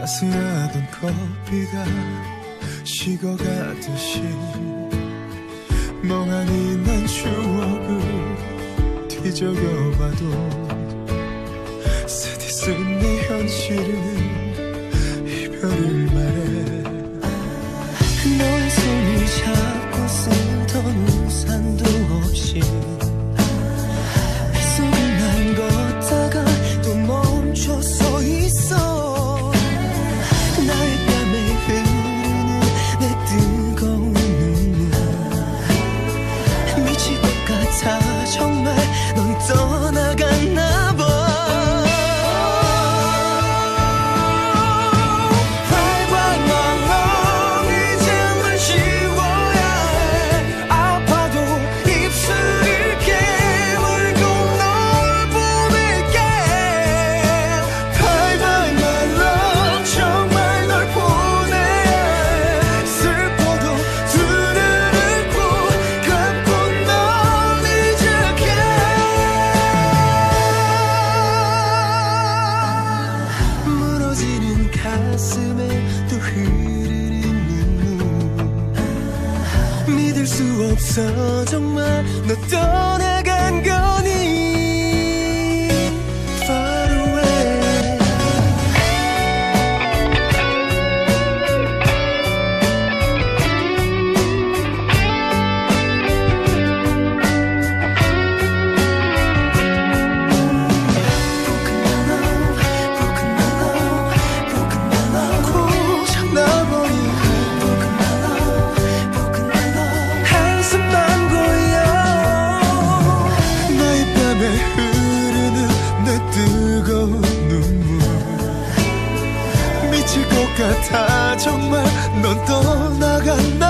따스하던 커피가 식어가듯이 멍하니 난 추억을 뒤적여봐도 쓰디쓴 내 현실은 이별을 말해. 너의 손을 잡고 쓰던 우산도 없이 빗속을 난 걷다가 또 멈춰 서 있어. 나의 뺨에 흐르는 내 뜨거운 눈물 미칠 것 같아 정말. 넌 떠나갔나 봐. 가슴에 또 흐르는 눈물 믿을 수 없어 정말. 너 떠나간 거니. Far away. 같아 정말. 넌 떠나갔나